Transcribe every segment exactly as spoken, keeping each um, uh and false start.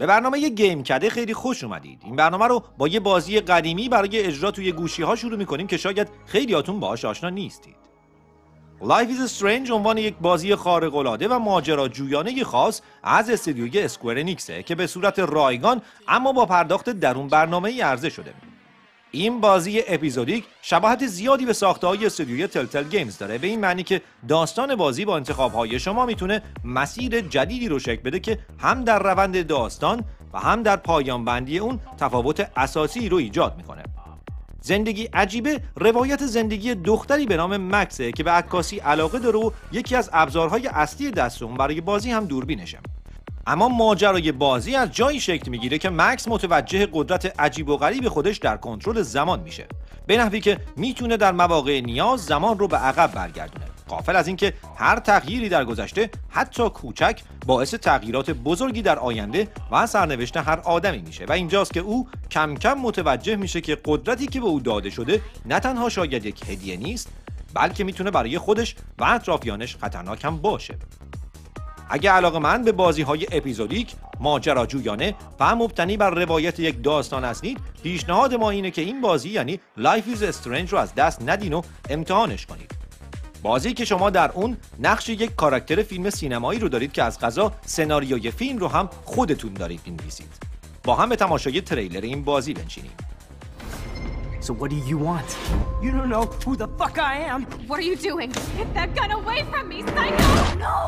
برنامه گیم کده خیلی خوش اومدید. این برنامه رو با یه بازی قدیمی برای اجرا توی گوشی‌ها شروع می‌کنیم که شاید خیلیاتون باهاش آشنا نیستید. Life is Strange عنوان یک بازی خارق‌العاده و ماجراجویانه خاص از استودیوی اسکوئر انیکسه که به صورت رایگان اما با پرداخت درون برنامه‌ای عرضه شده. این بازی اپیزودیک شباهت زیادی به ساخته‌های استودیوی تلتل گیمز داره، به این معنی که داستان بازی با انتخاب‌های شما میتونه مسیر جدیدی رو شکل بده که هم در روند داستان و هم در پایان بندی اون تفاوت اساسی رو ایجاد میکنه. زندگی عجیبه روایت زندگی دختری به نام مکسه که به عکاسی علاقه داره و یکی از ابزارهای اصلی دست اون برای بازی هم دوربینشه. اما ماجرای بازی از جایی شکل میگیره که مکس متوجه قدرت عجیب و غریب خودش در کنترل زمان میشه، به نحوی که میتونه در مواقع نیاز زمان رو به عقب برگردونه، غافل از اینکه هر تغییری در گذشته حتی کوچک باعث تغییرات بزرگی در آینده و سرنوشت هر آدمی میشه. و اینجاست که او کم کم متوجه میشه که قدرتی که به او داده شده نه تنها شاید یک هدیه نیست، بلکه میتونه برای خودش و اطرافیانش خطرناک هم باشه. اگه علاقه‌مند به بازی‌های اپیزودیک، ماجراجویانه و مبتنی بر روایت یک داستان هستید، پیشنهاد ما اینه که این بازی یعنی Life is Strange رو از دست ندین و امتحانش کنید. بازی که شما در اون نقش یک کاراکتر فیلم سینمایی رو دارید که از قضا سناریوی فیلم رو هم خودتون دارید می‌نویسید. با هم به تماشای تریلر این بازی بنشینیم. So what do you want? You don't know who the fuck I am. What are you doing? Get that gun away from me, psycho! No!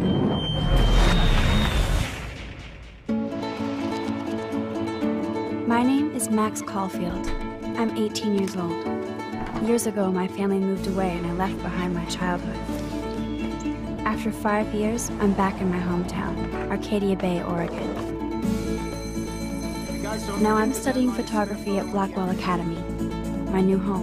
My name is Max Caulfield. I'm eighteen years old. Years ago, my family moved away and I left behind my childhood. After five years, I'm back in my hometown, Arcadia Bay, Oregon. Now I'm studying photography at Blackwell Academy, my new home.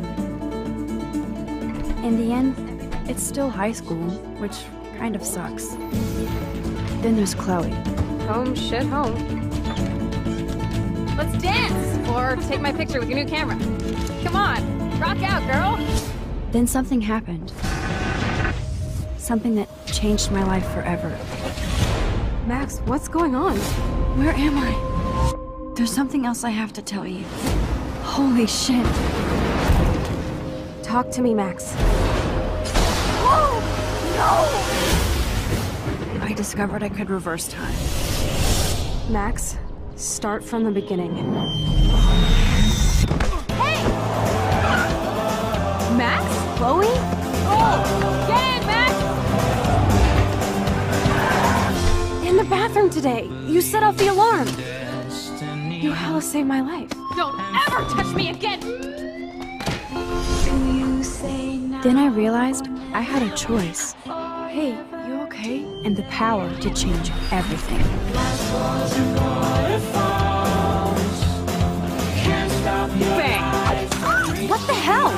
In the end, it's still high school, which kind of sucks. Then there's Chloe. Home, shit, home. Let's dance! Or take my picture with your new camera. Come on, rock out, girl! Then something happened. Something that changed my life forever. Max, what's going on? Where am I? There's something else I have to tell you. Holy shit. Talk to me, Max. Whoa! No! I discovered I could reverse time. Max, start from the beginning. Hey! Max? Chloe? Oh! Get in, Max! In the bathroom today. You set off the alarm. You hella saved my life. Don't ever touch me again! Then I realized I had a choice. Hey, you okay? And the power to change everything. Bang! What the hell?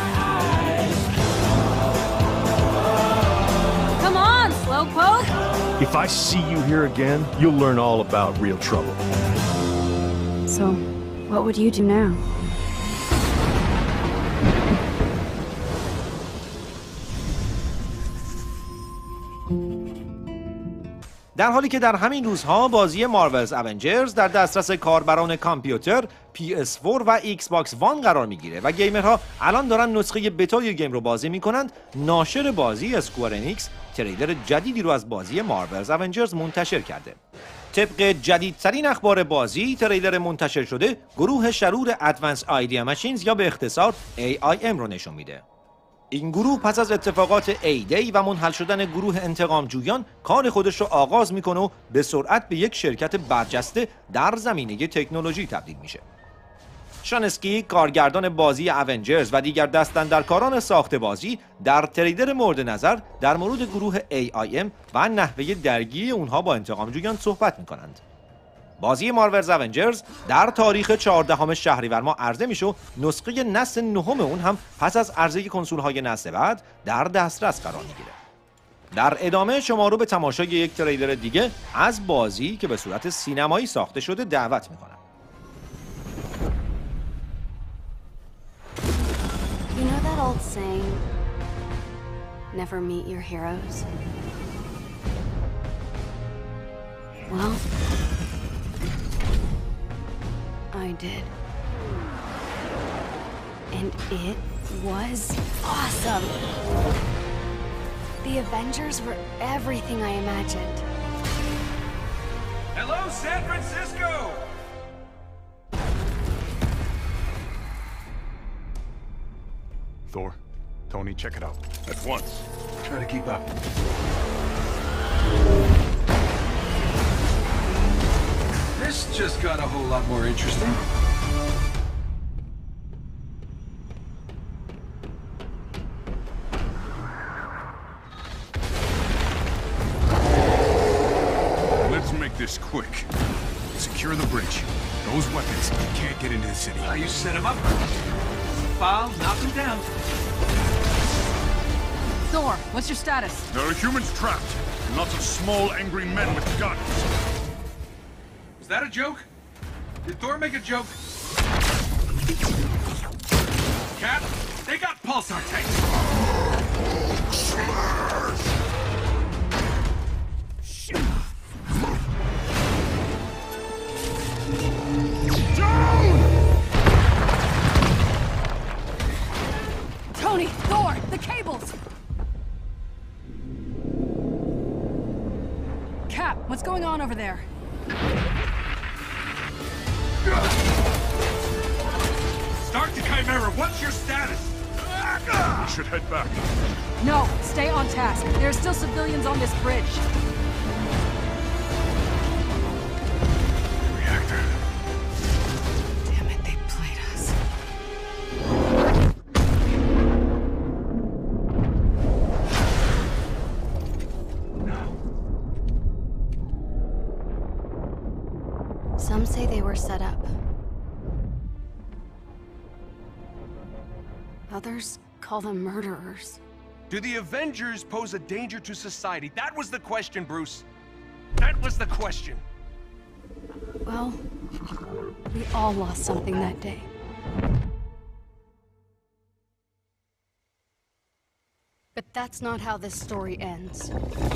Come on, slowpoke! If I see you here again, you'll learn all about real trouble. So, what would you do now? در حالی که در همین روزها بازی مارولز اونجرز در دسترس کاربران کامپیوتر، پی اس فور و ایکس باکس وان قرار میگیره و گیمرها الان دارن نسخه بتای گیم رو بازی میکنند، ناشر بازی اسکوئر انیکس تریلر جدیدی رو از بازی مارولز اونجرز منتشر کرده. طبق جدیدترین اخبار بازی، تریلر منتشر شده گروه شرور ادوانس آیدیا ماشینز یا به اختصار ای آی ام رو نشون میده. این گروه پس از اتفاقات ای دی و منحل شدن گروه انتقامجویان کار خودش رو آغاز میکنه و به سرعت به یک شرکت برجسته در زمینه تکنولوژی تبدیل میشه. شانسکی، کارگردان بازی اونجرز و دیگر دستاندرکاران ساخت بازی، در تریلر مورد نظر در مورد گروه ای آی ام و نحوه درگیری اونها با انتقامجویان صحبت میکنند. بازی مارولز اونجرز در تاریخ چهاردهم شهریور ماه عرضه میشه و نسخه نسل نهم اون هم پس از عرضه کنسول‌های نسل بعد در دسترس قرار میگیره. در ادامه شما رو به تماشای یک تریلر دیگه از بازی که به صورت سینمایی ساخته شده دعوت میکنم. You know that old saying, never meet your heroes? Well, I did. And it was awesome. The Avengers were everything I imagined. Hello, San Francisco! Thor, Tony, check it out. At once. Try to keep up. This just got a whole lot more interesting. Let's make this quick. Secure the bridge. Those weapons can't get into the city. Oh, you set him up. Foul, knock him down. Thor, what's your status? There are humans trapped. And lots of small, angry men with guns. Was that a joke? Did Thor make a joke? Cap, they got pulsar tanks. Tony, Thor, the cables! Cap, what's going on over there? Start the Chimera, what's your status? We should head back. No, stay on task. There are still civilians on this bridge. Reactor. Damn it, they played us. Some say they were set up. Others call them murderers. Do the Avengers pose a danger to society? That was the question, Bruce. That was the question. Well, we all lost something that day. But that's not how this story ends.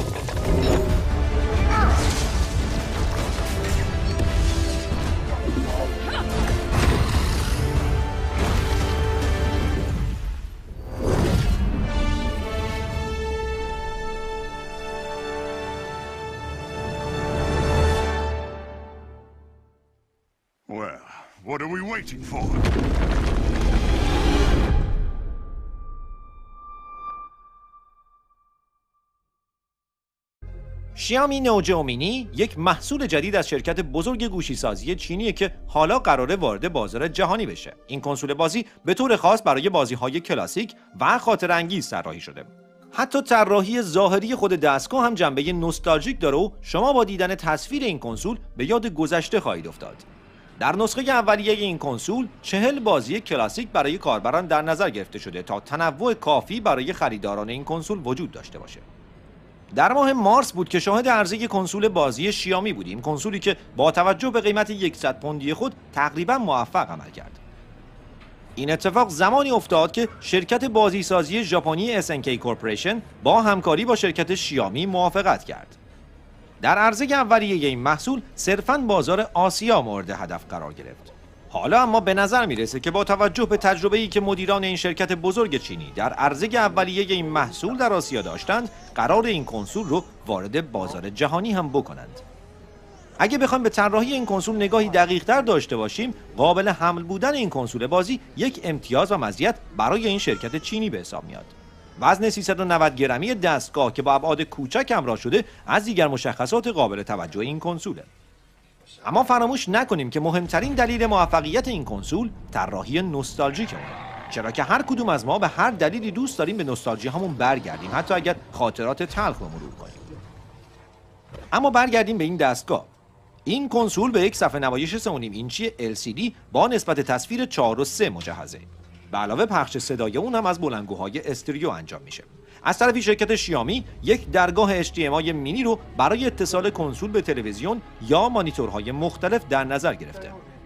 Well, what are we waiting for? شیائومی نوجو مینی یک محصول جدید از شرکت بزرگ گوشیسازی چینیه که حالا قراره وارد بازار جهانی بشه. این کنسول بازی به طور خاص برای بازی‌های کلاسیک و خاطره انگیز طراحی شده. حتی طراحی ظاهری خود دستگاه هم جنبه نوستالژیک داره و شما با دیدن تصویر این کنسول به یاد گذشته خواهید افتاد. در نسخه اولیه این کنسول چهل بازی کلاسیک برای کاربران در نظر گرفته شده تا تنوع کافی برای خریداران این کنسول وجود داشته باشه. در ماه مارس بود که شاهد عرضه کنسول بازی شیائومی بودیم، کنسولی که با توجه به قیمت صد پوندی خود تقریبا موفق عمل کرد. این اتفاق زمانی افتاد که شرکت بازیسازی ژاپنی اس ان کی کورپوریشن با همکاری با شرکت شیائومی موافقت کرد. در عرضه اولیه این محصول صرفاً بازار آسیا مورد هدف قرار گرفت. حالا اما به نظر میرسه که با توجه به تجربه‌ای که مدیران این شرکت بزرگ چینی در عرضه اولیه این محصول در آسیا داشتند، قرار این کنسول رو وارد بازار جهانی هم بکنند. اگه بخوایم به طراحی این کنسول نگاهی دقیق‌تر داشته باشیم، قابل حمل بودن این کنسول بازی یک امتیاز و مزیت برای این شرکت چینی به حساب میاد. وزن سیصد و نود گرمی دستگاه که با ابعاد کوچک همراه شده از دیگر مشخصات قابل توجه این کنسوله. اما فراموش نکنیم که مهمترین دلیل موفقیت این کنسول طراحی نوستالژیک اونه، چرا که هر کدوم از ما به هر دلیلی دوست داریم به نوستالژی همون برگردیم، حتی اگر خاطرات تلخ رو مرور کنیم. اما برگردیم به این دستگاه. این کنسول به یک صفحه نمایش سه و نیم اینچی ال سی دی با نسبت تصویر چهار و سه مجهزه. به علاوه پخش صدای اون هم از بلندگوهای استریو انجام میشه. از طرفی شرکت شیائومی یک درگاه اچ دی ام آی مینی رو برای اتصال کنسول به تلویزیون یا مانیتورهای مختلف در نظر گرفته.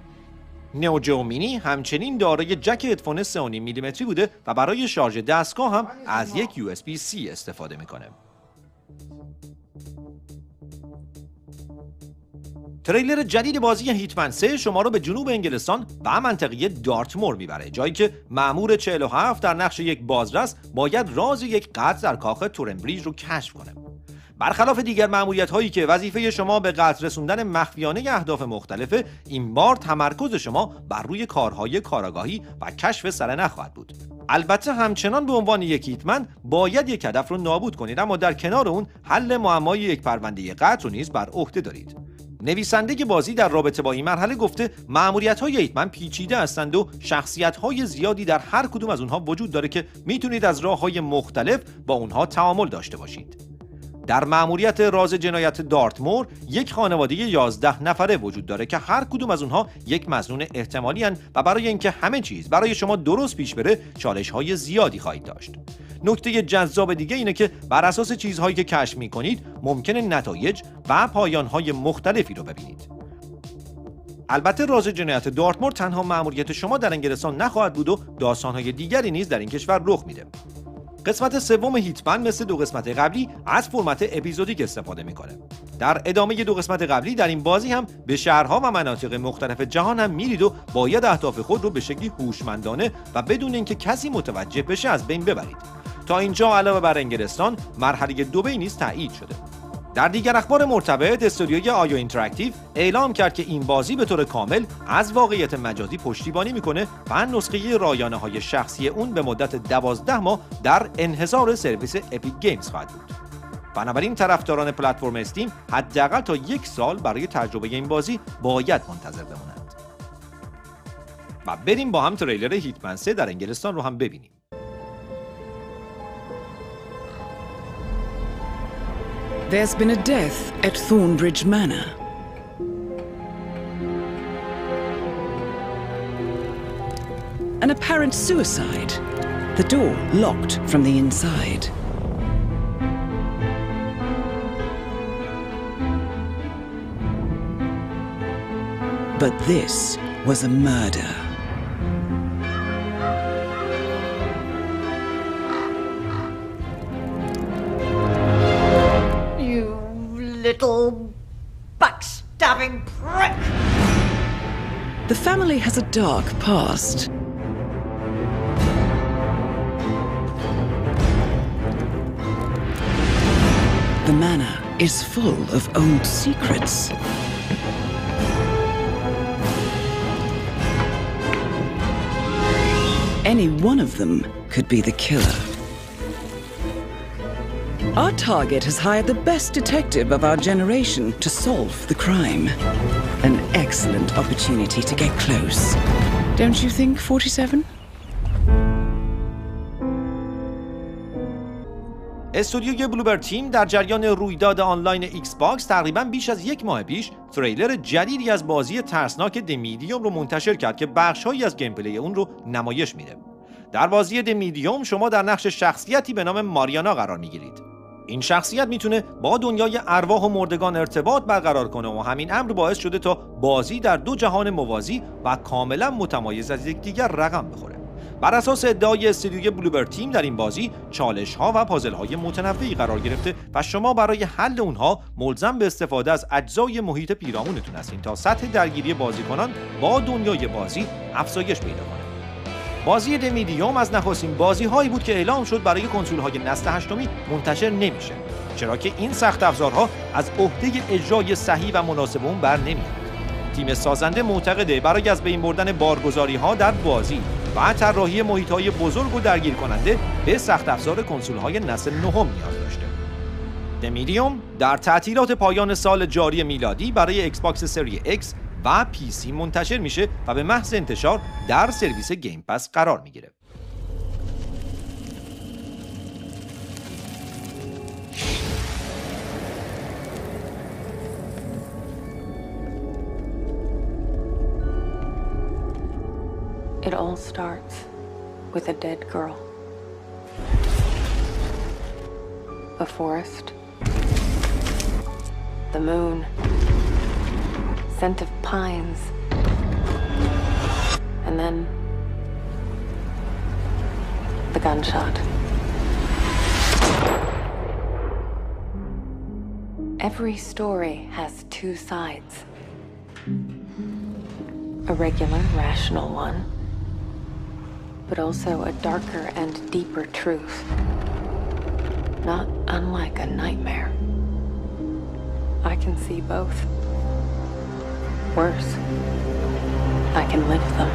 نئو مینی همچنین دارای جک هدفون سه و نیم میلیمتری بوده و برای شارژ دستگاه هم از یک یو اس بی سی استفاده میکنه. تریلر جدید بازی هیتمن سه شما رو به جنوب انگلستان و منطقه دارتمور میبره، جایی که مأمور چهل و هفت در نقش یک بازرس باید راز یک قتل در کاخ تورنبریج رو کشف کنه. برخلاف دیگر مأموریت‌هایی که وظیفه شما به قتل رسوندن مخفیانه اهداف مختلفه، این بار تمرکز شما بر روی کارهای کاراگاهی و کشف سرنخ خواهد بود. البته همچنان به عنوان یک هیتمن باید یک هدف رو نابود کنید، اما در کنار اون حل معمای یک پرونده قتل رو نیز بر عهده دارید. نویسنده بازی در رابطه با این مرحله گفته مأموریت‌های هیتمن پیچیده هستند و شخصیت‌های زیادی در هر کدوم از اونها وجود داره که میتونید از راه‌های مختلف با اونها تعامل داشته باشید. در مأموریت راز جنایت دارتمور یک خانواده یازده نفره وجود داره که هر کدوم از اونها یک مظنون احتمالی هستند و برای اینکه همه چیز برای شما درست پیش بره چالش‌های زیادی خواهید داشت. نکته جذاب دیگه اینه که بر اساس چیزهایی که کشف می‌کنید ممکنه نتایج و پایان‌های مختلفی رو ببینید. البته راز جنایت دارتمور تنها مأموریت شما در انگلستان نخواهد بود و داستان‌های دیگری نیز در این کشور رخ میده. قسمت سوم هیتمن مثل دو قسمت قبلی از فرمت اپیزودیک استفاده میکنه. در ادامه دو قسمت قبلی در این بازی هم به شهرها و مناطق مختلف جهان هم میرید و باید اهداف خود رو به شکلی هوشمندانه و بدون اینکه کسی متوجه بشه از بین ببرید. تا اینجا علاوه بر انگلستان مرحله دبی نیز تایید شده. در دیگر اخبار مرتبط، استودیوی آیا اینتراکتیو اعلام کرد که این بازی به طور کامل از واقعیت مجازی پشتیبانی میکنه و نسخه رایانه های شخصی اون به مدت دوازده ماه در انحصار سرویس اپیک گیمز خواهد بود. بنابراین طرفداران پلتفرم استیم حداقل تا یک سال برای تجربه این بازی باید منتظر بمونند. و بریم با هم تریلر هیتمن سه در انگلستان رو هم ببینیم. There's been a death at Thornbridge Manor. An apparent suicide. The door locked from the inside. But this was a murder. Little backstabbing prick! The family has a dark past. The manor is full of old secrets. Any one of them could be the killer. Our target has hired the best detective of our generation to solve the crime. An excellent opportunity to get close. Don't you think, forty-seven? استودیوی بلوبرد تیم در جریان رویداد آنلاین ایکس باکس تقریباً بیش از یک ماه پیش تریلر جدیدی از بازی ترسناک د میدیوم رو منتشر کرد که بخش‌هایی از گیم پلی اون رو نمایش میده. در بازی د میدیوم شما در نقش شخصیتی به نام ماریانا قرار میگیرید. این شخصیت میتونه با دنیای ارواح و مردگان ارتباط برقرار کنه و همین امر باعث شده تا بازی در دو جهان موازی و کاملا متمایز از یکدیگر رقم بخوره. بر اساس ادعای استودیوی بلوبرد تیم در این بازی چالش‌ها و پازل‌های متنوعی قرار گرفته و شما برای حل اونها ملزم به استفاده از اجزای محیط پیرامونتون هستین تا سطح درگیری بازیکنان با دنیای بازی افزایش پیدا کنه. بازی د میدیوم از نخستین بازی‌هایی بود که اعلام شد برای کنسول‌های نسل هشتمی منتشر نمیشه، چرا که این سخت افزارها از عهده اجرای صحیح و مناسب اون بر نمیاد. تیم سازنده معتقده برای از بین بردن بارگذاری‌ها در بازی و طراحی محیط‌های بزرگ و درگیر کننده به سخت افزار کنسول‌های نسل نهم نیاز داشته. د میدیوم در تعطیلات پایان سال جاری میلادی برای ایکس باکس سری ایکس و پی سی منتشر میشه و به محض انتشار در سرویس گیم پس قرار میگیره. It all starts with a dead girl. A forest. The moon. Scent of pines. And then the gunshot. Every story has two sides. A regular, rational one, but also a darker and deeper truth. Not unlike a nightmare. I can see both. Worse, I can live them.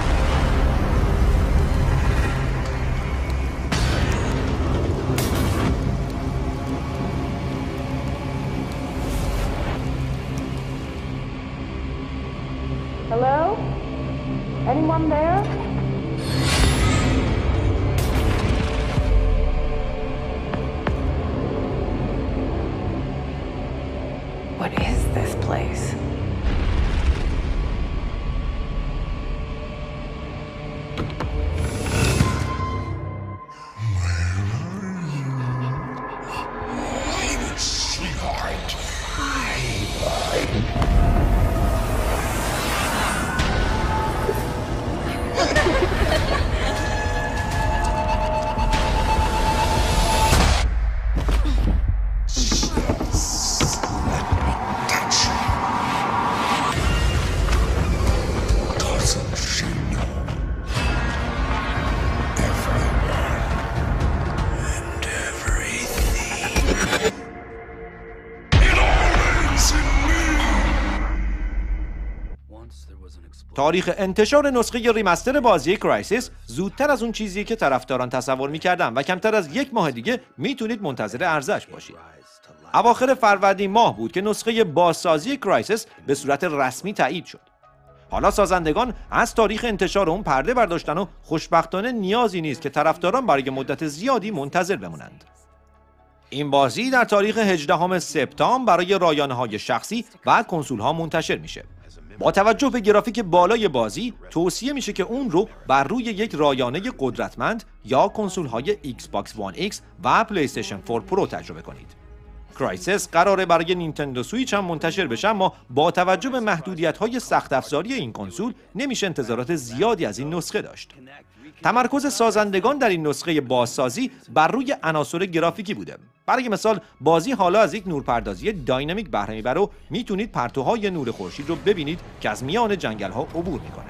Hello? Anyone there? What is this place? تاریخ انتشار نسخه ریمستر بازی کرایسیس زودتر از اون چیزیه که طرفداران تصور می‌کردن و کمتر از یک ماه دیگه میتونید منتظر عرضش باشید. اواخر فروردین ماه بود که نسخه بازسازی کرایسیس به صورت رسمی تایید شد. حالا سازندگان از تاریخ انتشار اون پرده برداشتن و خوشبختانه نیازی نیست که طرفداران برای مدت زیادی منتظر بمونند. این بازی در تاریخ هجدهم سپتامبر برای رایانه‌های شخصی و کنسول‌ها منتشر میشه. با توجه به گرافیک بالای بازی توصیه میشه که اون رو بر روی یک رایانه قدرتمند یا کنسول‌های ایکس باکس وان ایکس و پلی استیشن فور پرو تجربه کنید. کرایسیس قراره برای نینتندو سویچ هم منتشر بشه، اما با توجه به محدودیت‌های سخت افزاری این کنسول نمیشه انتظارات زیادی از این نسخه داشت. تمرکز سازندگان در این نسخه بازسازی بر روی عناصر گرافیکی بوده. برای مثال بازی حالا از یک نورپردازی داینامیک بهره میبره و میتونید پرتوهای نور خورشید رو ببینید که از میان جنگل‌ها عبور میکنه.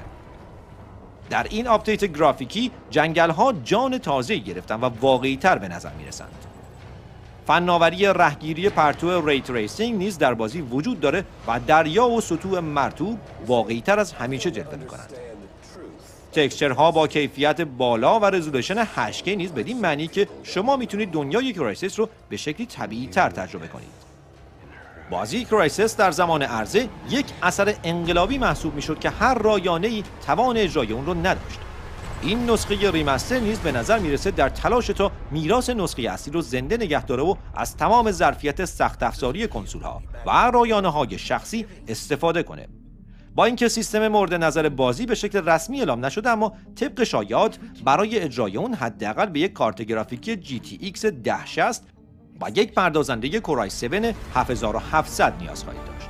در این آپدیت گرافیکی جنگل‌ها جان تازه‌ای گرفتن و واقعی‌تر به نظر میرسند. فناوری رهگیری پرتو ری تریسینگ نیز در بازی وجود داره و دریا و سطوح مرطوب واقعی‌تر از همیشه جلوه میکنند. تکسچرها با کیفیت بالا و رزولوشن هشت کی نیز بدین معنی که شما میتونید دنیای کرایسیس رو به شکلی طبیعی تر تجربه کنید. بازی کرایسیس در زمان عرضه یک اثر انقلابی محسوب میشد که هر رایانه‌ای توان اجرای اون رو نداشت. این نسخه ریمستر نیز به نظر میرسه در تلاش تا میراث نسخه اصلی رو زنده نگه داره و از تمام ظرفیت سخت افزاری کنسول‌ها و رایانه‌های شخصی استفاده کنه. با اینکه سیستم مورد نظر بازی به شکل رسمی اعلام نشده، اما طبق شایعات برای اجرای اون حداقل به یک کارت گرافیکی جی تی ایکس ده شصت و یک پردازنده کورای هفت هفت هزار و هفتصد نیاز خواهید داشت.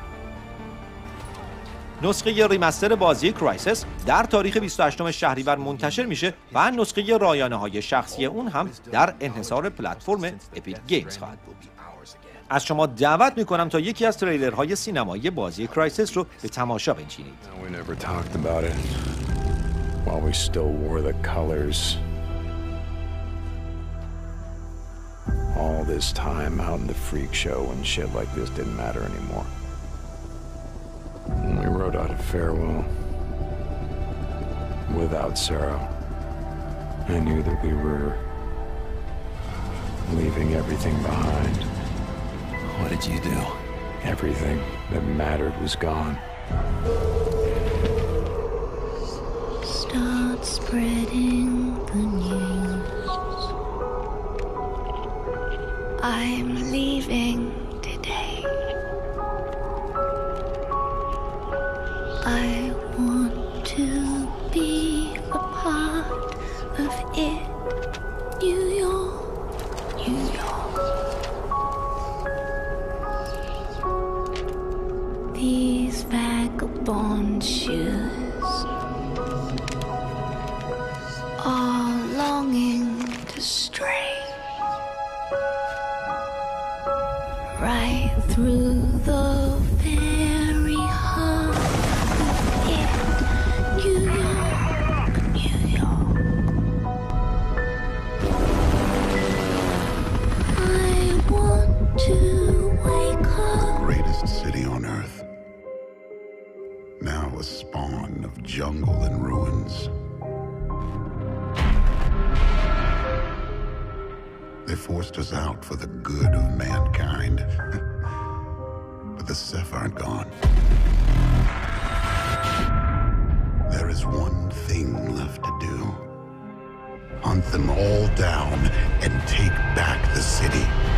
نسخه ریمستر بازی کرایسیس در تاریخ بیست و هشتم شهریور منتشر میشه و نسخه رایانه‌های شخصی اون هم در انحصار پلتفرم اپیک گیمز خواهد بود. از شما دعوت میکنم تا یکی از تریلرهای سینمایی بازی کرایسیس رو به تماشا بنشینید. All this time out in the freak show and shit like this didn't matter anymore. When we wrote out a farewell without Sarah, I knew that we were leaving everything behind. What did you do? Everything that mattered was gone. Start spreading the news. I'm leaving today. I want to be a part of it. New York, New York. These vagabond shoes are longing to stray right through the very heart the spawn of jungle and ruins. They forced us out for the good of mankind. But the Ceph aren't gone. There is one thing left to do. Hunt them all down and take back the city.